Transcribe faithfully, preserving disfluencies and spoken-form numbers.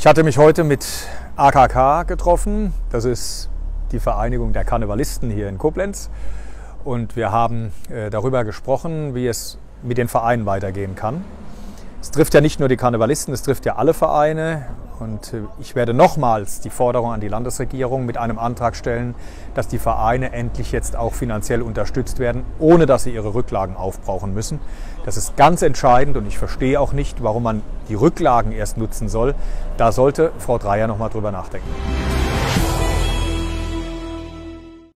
Ich hatte mich heute mit A K K getroffen, das ist die Vereinigung der Karnevalisten hier in Koblenz, und wir haben äh, darüber gesprochen, wie es mit den Vereinen weitergehen kann. Es trifft ja nicht nur die Karnevalisten, es trifft ja alle Vereine, und äh, ich werde nochmals die Forderung an die Landesregierung mit einem Antrag stellen, dass die Vereine endlich jetzt auch finanziell unterstützt werden, ohne dass sie ihre Rücklagen aufbrauchen müssen. Das ist ganz entscheidend, und ich verstehe auch nicht, warum man die Rücklagen erst nutzen soll. Da sollte Frau Dreyer noch mal drüber nachdenken.